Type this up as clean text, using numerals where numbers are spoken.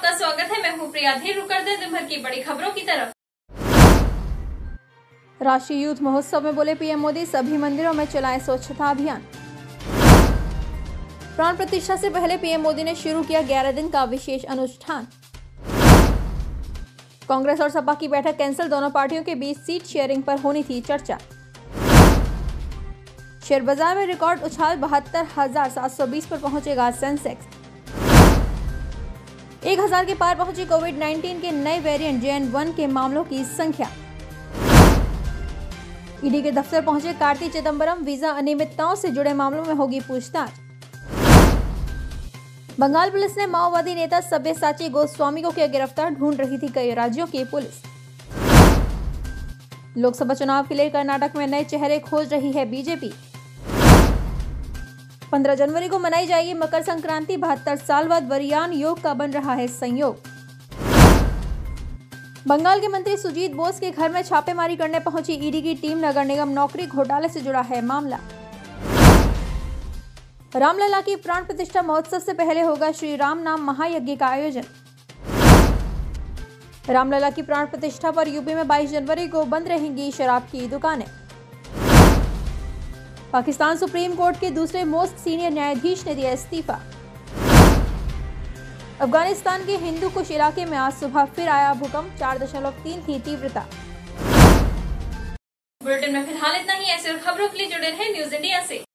आपका स्वागत है। मैं हूँ प्रिया। रुक कर दे दिन भर की बड़ी खबरों की तरफ। राष्ट्रीय यूथ महोत्सव में बोले पीएम मोदी, सभी मंदिरों में चलाएं स्वच्छता अभियान। प्राण प्रतिष्ठा से पहले पीएम मोदी ने शुरू किया 11 दिन का विशेष अनुष्ठान। कांग्रेस और सपा की बैठक कैंसिल, दोनों पार्टियों के बीच सीट शेयरिंग पर होनी थी चर्चा। शेयर बाजार में रिकॉर्ड उछाल, 72,720 पर पहुंचेगा सेंसेक्स। 1,000 के पार पहुंची कोविड-19 के नए वेरिएंट JN.1 के मामलों की संख्या। ईडी के दफ्तर पहुंचे कार्ति चिदंबरम, वीजा अनियमितताओं से जुड़े मामलों में होगी पूछताछ। बंगाल पुलिस ने माओवादी नेता सब्यसाची गोस्वामी को किया गिरफ्तार, ढूंढ रही थी कई राज्यों की पुलिस। लोकसभा चुनाव के लिए कर्नाटक में नए चेहरे खोज रही है बीजेपी। 15 जनवरी को मनाई जाएगी मकर संक्रांति, 72 साल बाद वरियान योग का बन रहा है संयोग। बंगाल के मंत्री सुजीत बोस के घर में छापेमारी करने पहुंची ईडी की टीम, नगर निगम नौकरी घोटाले से जुड़ा है मामला। रामलला की प्राण प्रतिष्ठा महोत्सव से पहले होगा श्री राम नाम महायज्ञ का आयोजन। रामलला की प्राण प्रतिष्ठा पर यूपी में 22 जनवरी को बंद रहेंगी शराब की दुकानें। पाकिस्तान सुप्रीम कोर्ट के दूसरे मोस्ट सीनियर न्यायाधीश ने दिया इस्तीफा। अफगानिस्तान के हिंदू कुश इलाके में आज सुबह फिर आया भूकंप, 4.3 थी तीव्रता। बुलेटिन में फिलहाल इतना ही। ऐसे और खबरों के लिए जुड़े रहें न्यूज इंडिया से।